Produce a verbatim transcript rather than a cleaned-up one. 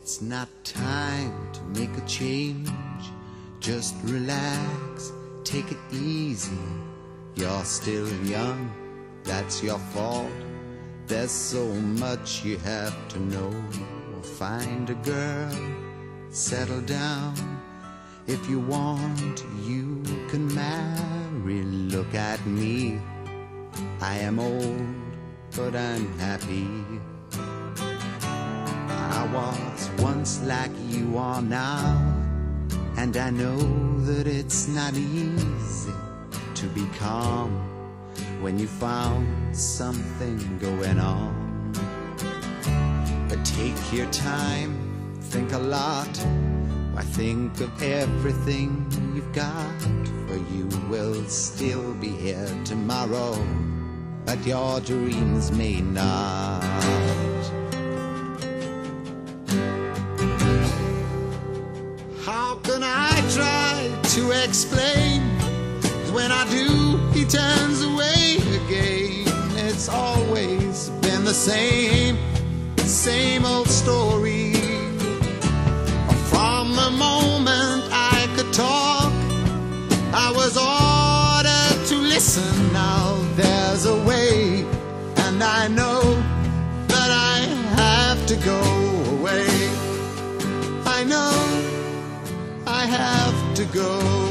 It's not time to make a change. Just relax, take it easy. You're still young, that's your fault. There's so much you have to know. Find a girl, settle down. If you want, you can marry. Look at me, I am old, but I'm happy. I was once like you are now, and I know that it's not easy to be calm when you found something going on. But take your time, think a lot. Why, think of everything you've got, for you will still be here tomorrow, but your dreams may not. How can I try to explain? 'Cause when I do, he turns away again. It's always been the same, same old story. From the moment I could talk, I was ordered to listen. Now there's a way, and I know that I have to go away. I know I have to go